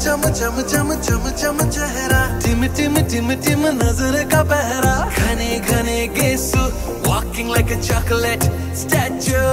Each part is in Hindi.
चम चम चम चम चम चेहरा, टिम टिम टिम टिम नजर का पहरा, घने घने गेसु walking like a chocolate statue.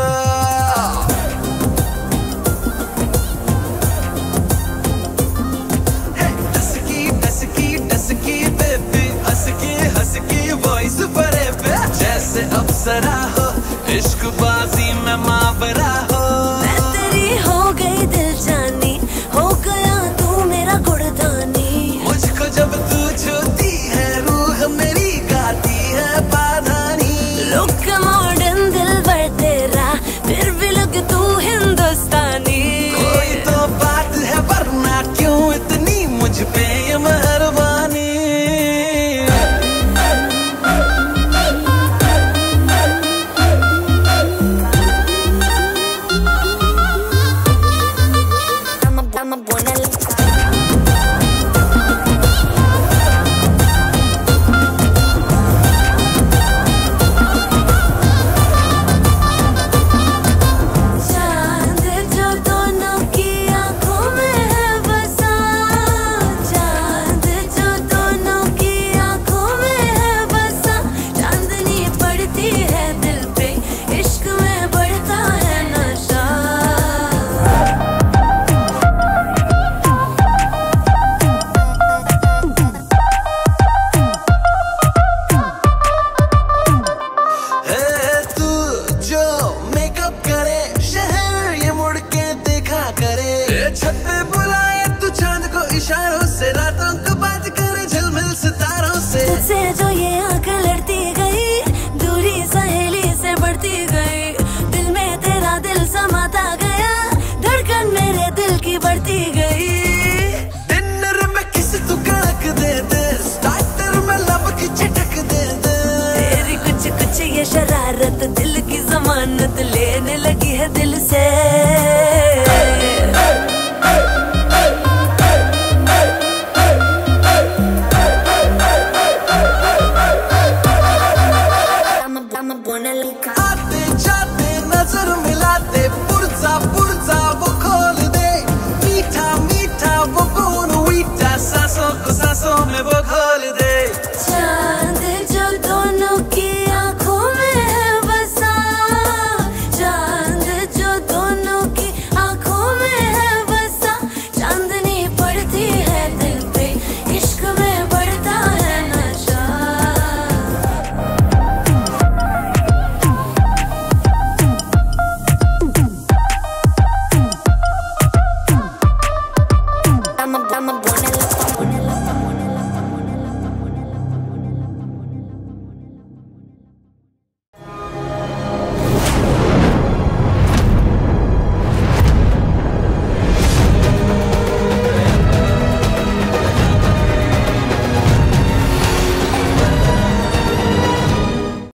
Hey, डसकी डसकी baby, हंसकी voice forever. जैसे अप्सरा हो, इश्क बाजी में मावरा हो. मैं तेरी हो गई दिल जानी, हो गया तू मेरा गुड़दानी. मुझको जब तू छूती है, रूह मेरी गाती है बाधानी. लुक मॉडर्न दिल भर तेरा, फिर भी लग तू हिंदुस्तानी. कोई तो बात है वरना क्यों इतनी मुझ पे ये मेहरबानी. I'm a buena. छत पे बुलाए तू चांद को इशारों से, रातों को बात करे झिलमिल सितारों से. तुझसे जो ये आंख लड़ती गई, दूरी सहेली से बढ़ती गई. दिल में तेरा दिल समाता गया, धड़कन मेरे दिल की बढ़ती गई. डिनर में किस तू कड़क दे दे, स्टार्टर में लब की चटक दे दे. तेरी कुछ कुछ ये शरारत दिल की जमानत लेने लगी है दिल से. आते जाते नजर मिलाते, पुर्जा पुर्जा वो खोल दे. मीठा मीठा वो खून वीटा, सांसों को सांसों में वो घोल